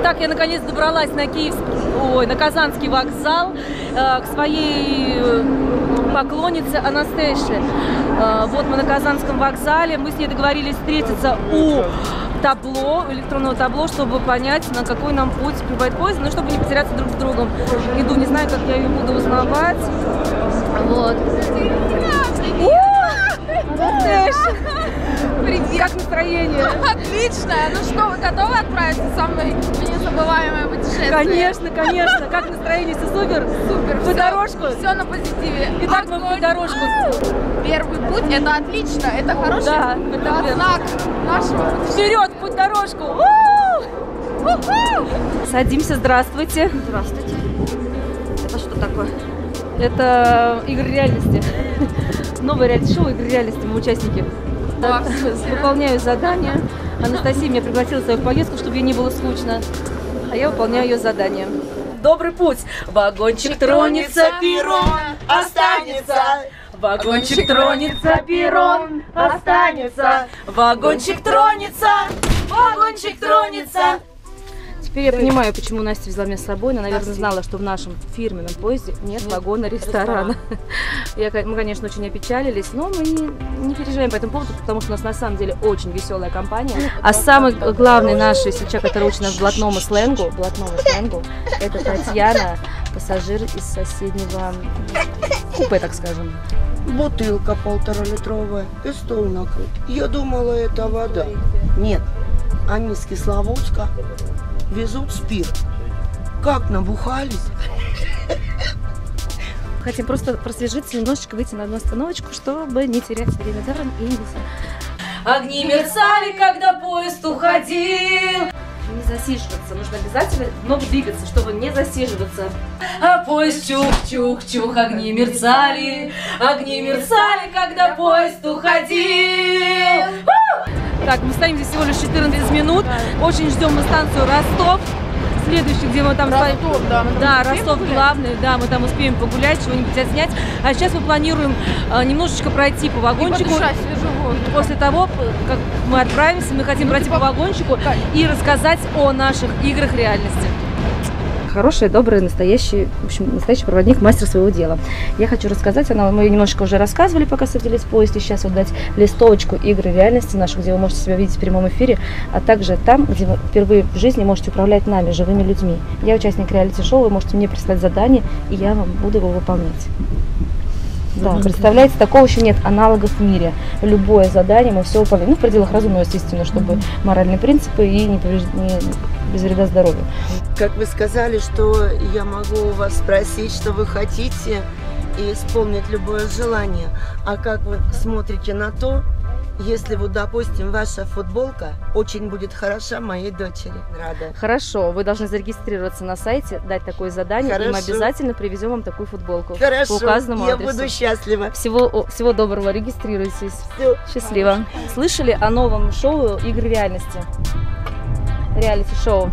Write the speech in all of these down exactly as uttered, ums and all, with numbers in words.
Итак, я наконец добралась на Киевский, ой, на Казанский вокзал э, к своей поклоннице Анастейше. Э, вот мы на Казанском вокзале, мы с ней договорились встретиться у табло, электронного табло, чтобы понять, на какой нам путь прибывает поезд, но чтобы не потеряться друг с другом. Иду, не знаю, как я ее буду узнавать. Вот. Анастейша! Привет! Как настроение? Отлично! Ну что, вы готовы отправиться со мной в незабываемое путешествие? Конечно, конечно! Как настроение? Все супер? Супер! По дорожку? Все на позитиве. Итак, мы по дорожку. Первый путь — это отлично, это хороший да, путь, это это знак нашего путешествия. Вперед, путь дорожку! Садимся, здравствуйте. Здравствуйте. Это что такое? Это игры реальности. Новое реалити-шоу «Игры реальности», мы участники. Да, выполняю задание. Анастасия меня пригласила в свою поездку, чтобы ей не было скучно. А я выполняю ее задание. Добрый путь! Вагончик тронется, перрон останется. Вагончик тронется, перрон останется. Вагончик тронется, вагончик тронется. Теперь я понимаю, почему Настя взяла меня с собой. Она, наверное, знала, что в нашем фирменном поезде нет вагона ресторана. Я, мы, конечно, очень опечалились, но мы не, не переживаем по этому поводу, потому что у нас на самом деле очень веселая компания. А самый главный наш человек, который учит нас блатному сленгу, блатному сленгу, это Татьяна, пассажир из соседнего купе, так скажем. Бутылка полуторалитровая и стол накрыт. Я думала, это вода. Нет, они с Кисловодска везут спирт. Как набухались. Хотим просто просвежиться, немножечко выйти на одну остановочку, чтобы не терять время даром и не весело. Огни мерцали, когда поезд уходил. Не засиживаться, нужно обязательно много двигаться, чтобы не засиживаться. А поезд чух-чух-чух, огни мерцали, огни мерцали, когда поезд уходил. Так, мы стоим здесь всего лишь четырнадцать минут. Очень ждем мы станцию Ростов. Следующий, где мы там... Ростов, да. Мы да, Ростов главный, да, мы там успеем погулять, чего-нибудь отснять. А сейчас мы планируем а, немножечко пройти по вагончику. После того, как мы отправимся, мы хотим пройти по вагончику и рассказать о наших играх реальности. Хороший, добрый, настоящий, в общем, настоящий проводник, мастер своего дела. Я хочу рассказать, она, мы немножко уже рассказывали, пока садились в поезд, и сейчас вот дать листовочку игры реальности наших, где вы можете себя видеть в прямом эфире, а также там, где вы впервые в жизни можете управлять нами, живыми людьми. Я участник реалити-шоу, вы можете мне прислать задание, и я вам буду его выполнять. Да, представляете, такого еще нет аналогов в мире. Любое задание мы все выполняем, ну, в пределах разумного, естественно, чтобы моральные принципы и не, повреж... не без вреда здоровью. Как вы сказали, что я могу у вас спросить, что вы хотите, и исполнить любое желание. А как вы смотрите на то, если вот, допустим, ваша футболка очень будет хороша моей дочери? Рада. Хорошо, вы должны зарегистрироваться на сайте, дать такое задание, Хорошо. И мы обязательно привезем вам такую футболку. Хорошо, по указанному я адресу. буду счастлива. Всего, всего доброго, регистрируйтесь. Все. Счастливо. Слышали о новом шоу «Игры реальности»? Реалити-шоу.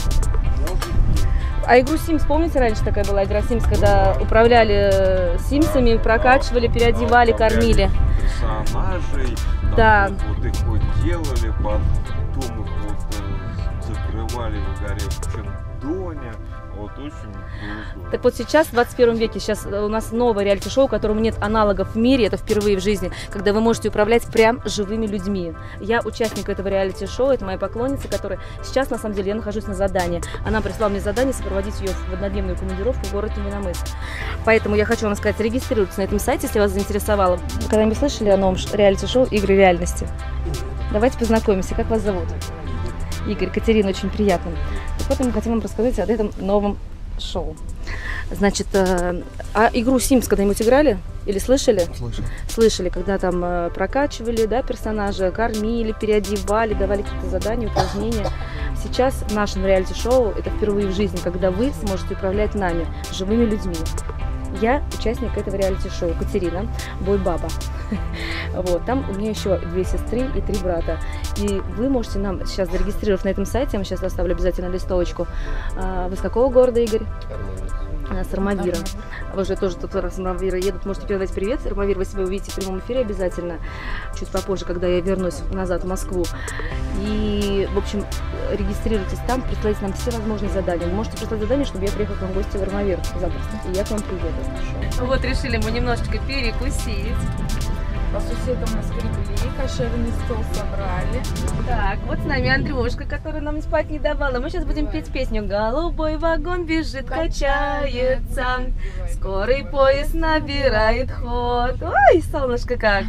А игру Sims, помните, раньше такая была игра Sims, когда управляли симсами, прокачивали, переодевали, кормили? Персонажей, да. Вот их вот делали, потом их вот э, закрывали в горячем доне. Вот очень было. Так вот сейчас, в двадцать первом веке, сейчас у нас новое реалити-шоу, которому нет аналогов в мире, это впервые в жизни, когда вы можете управлять прям живыми людьми. Я участник этого реалити-шоу, это моя поклонница, которая сейчас, на самом деле, я нахожусь на задании. Она прислала мне задание сопроводить ее в однодневную командировку в город Невиномысск. Поэтому я хочу вам сказать, регистрируйтесь на этом сайте, если вас заинтересовало. Вы когда-нибудь слышали о новом реалити-шоу «Игры реальности»? Давайте познакомимся. Как вас зовут? Игорь, Катерина, очень приятно. И вот мы хотим вам рассказать о этом новом шоу. Значит, э, а игру Sims когда-нибудь играли? Или слышали? Слышал. Слышали, когда там э, прокачивали, да, персонажа, кормили, переодевали, давали какие-то задания, упражнения. Сейчас в нашем реалити-шоу это впервые в жизни, когда вы сможете управлять нами, живыми людьми. Я участник этого реалити-шоу, Катерина, бой-баба. Вот, там у меня еще две сестры и три брата. И вы можете нам сейчас зарегистрировать на этом сайте, я вам сейчас оставлю обязательно листовочку. А, вы с какого города, Игорь? с Армавиром. Вы же тоже тут раз с Армавира едут, можете передать привет. Армавир, вы себя увидите в прямом эфире обязательно, чуть попозже, когда я вернусь назад в Москву. И, в общем, регистрируйтесь там, присылайте нам все возможные задания. Вы можете прислать задание, чтобы я приехала к вам в гости в Армавир запросто. И я к вам приеду, если что. Вот, решили мы немножечко перекусить. По соседам у нас грибли, кошерный стол собрали. Так, вот с нами Андрюшка, который нам спать не давала. Мы сейчас будем петь песню «Голубой вагон бежит, качается, скорый поезд набирает ход». Ой, солнышко как!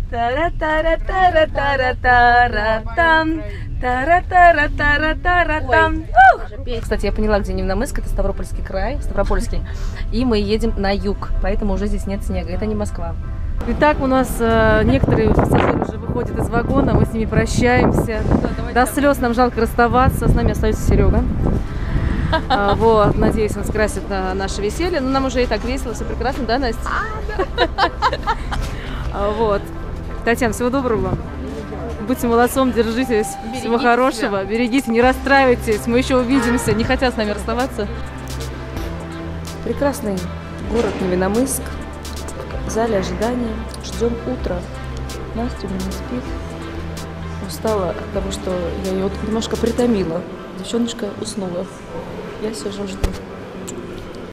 Тара-тара-тара-тара-тара-там, тара-тара-тара-тара-там. Кстати, я поняла, где Невномыск, это Ставропольский край, Ставропольский. И мы едем на юг, поэтому уже здесь нет снега, это не Москва. Итак, у нас э, некоторые пассажиры уже выходят из вагона, мы с ними прощаемся. До слез нам жалко расставаться, с нами остается Серега. А, вот, надеюсь, он скрасит на наше веселье. Но нам уже и так весело, все прекрасно, да, Настя? А, вот. Татьяна, всего доброго. Будьте молодцом, держитесь. Берегите всего хорошего. Себя. Берегите, не расстраивайтесь. Мы еще увидимся. Не хотят с нами расставаться. Прекрасный город Невиномысск. В зале ожидания. Ждем утра. Настя у меня не спит. Устала от того, что я ее немножко притомила. Девчоночка уснула. Я сижу, жду.